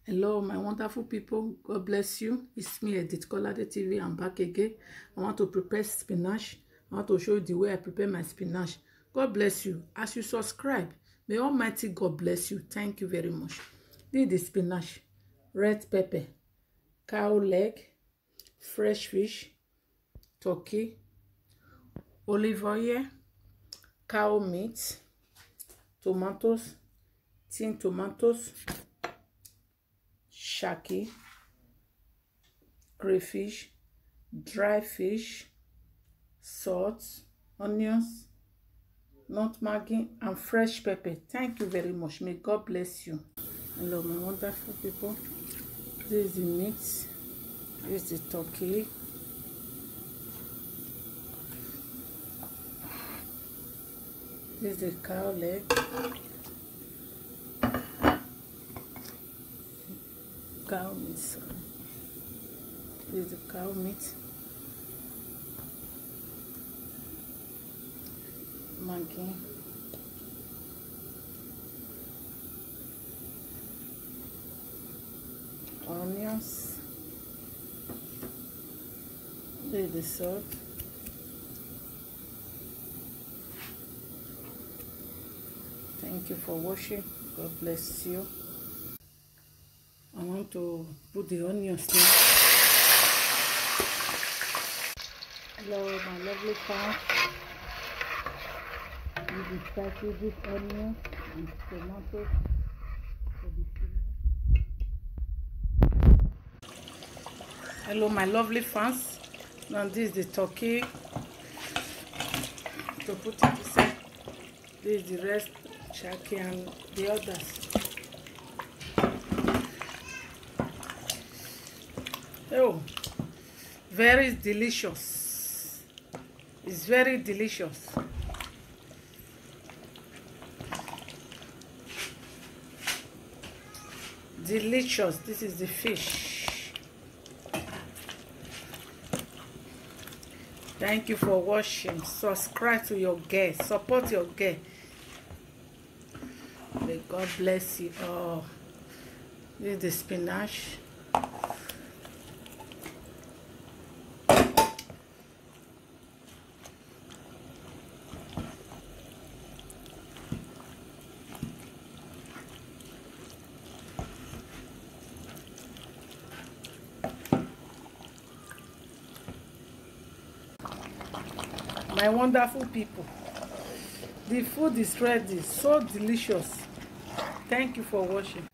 Hello, my wonderful people. God bless you. It's me, Edith Kolade TV. I'm back again. I want to prepare spinach. I want to show you the way I prepare my spinach. God bless you. As you subscribe, may Almighty God bless you. Thank you very much. This is the spinach, red pepper, cow leg, fresh fish, turkey, olive oil, cow meat, tomatoes, tin tomatoes, shaki, crayfish, dry fish, salt, onions, nutmeg, and fresh pepper. Thank you very much. May God bless you. Hello, my wonderful people. This is the meat. This is the turkey. This is the cow leg. Cow meat. This is the cow meat. Maggi. Onions. This is the salt. Thank you for watching. God bless you. I want to put the onions now. Hello, my lovely fans. We started this onion and tomatoes for the spinach. Hello, my lovely fans. Now this is the turkey. To put it inside. This is the rest, shaki and the others. Oh, very delicious. It's very delicious. Delicious. This is the fish. Thank you for watching. Subscribe to your girl. Support your girl. May God bless you. Oh, this is the spinach. My wonderful people, the food is ready. So delicious. Thank you for watching.